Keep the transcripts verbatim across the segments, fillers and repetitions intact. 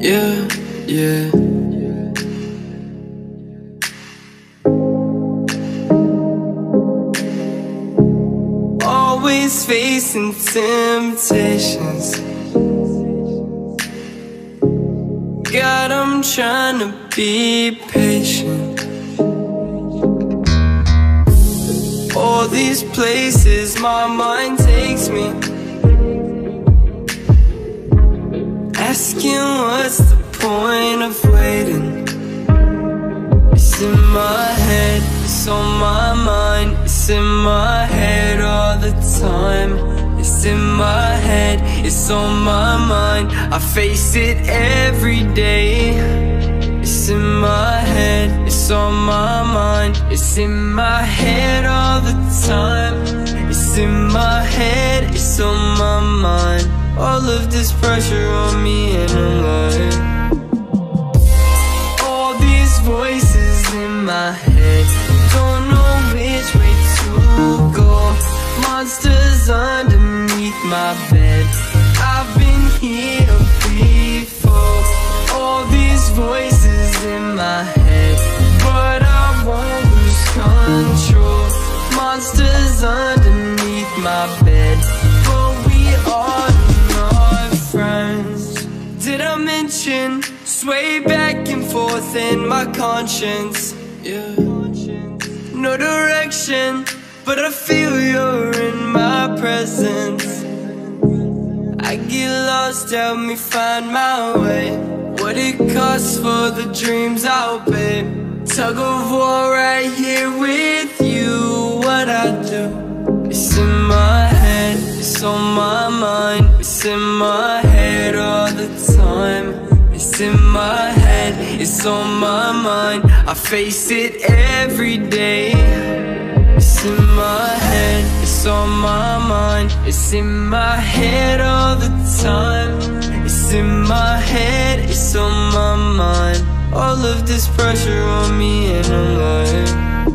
Yeah, yeah. Always facing temptations. God, I'm trying to be patient. All these places my mind takes me, asking what's the point of waiting. It's in my head, it's on my mind. It's in my head all the time. It's in my head, it's on my mind. I face it every day. It's in my head, it's on my mind. It's in my head all the time. It's in my head, it's on my mind. All of this pressure on me and I'm like, all these voices in my head, don't know which way to go. Monsters underneath my bed, I've been here before. All these voices in my head, but I won't lose control. Monsters underneath my bed, but we are not friends. Did I mention sway back and forth in my conscience? Yeah. No direction, but I feel you're in my presence. I get lost, help me find my way. What it costs for the dreams I'll pay. Tug of war right here with you. What I do, it's in my head, it's on my mind. It's in my head all the time. It's in my head, it's on my mind. I face it every day. It's in my head, it's on my mind. It's in my head all the time. It's in my head, it's on my mind. All of this pressure on me and I'm like,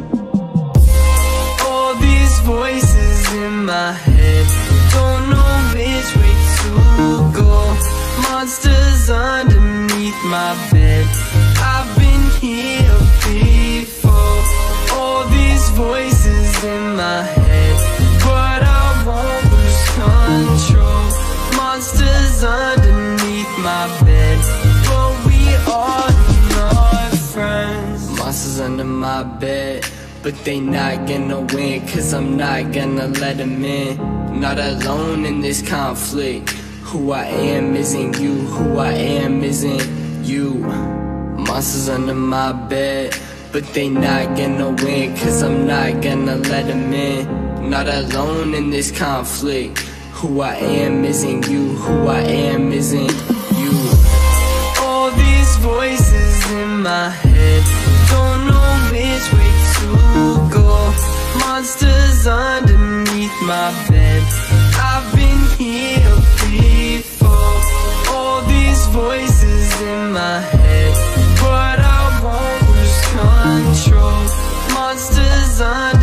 all these voices in my head, don't know which way to go. Monsters underneath my bed, I've been here before. All these voices in my head, but I won't lose control. Monsters underneath my bed, but we are not friends. Monsters under my bed, but they not gonna win, cause I'm not gonna let them in. Not alone in this conflict. Who I am isn't you, who I am isn't you. Monsters under my bed, but they not gonna win, cause I'm not gonna let them in. Not alone in this conflict. Who I am isn't you, who I am isn't you. All these voices in my head, don't know which way to go. Monsters underneath my bed, I've been here before. All these voices in my head, but I won't lose control. Monsters underneath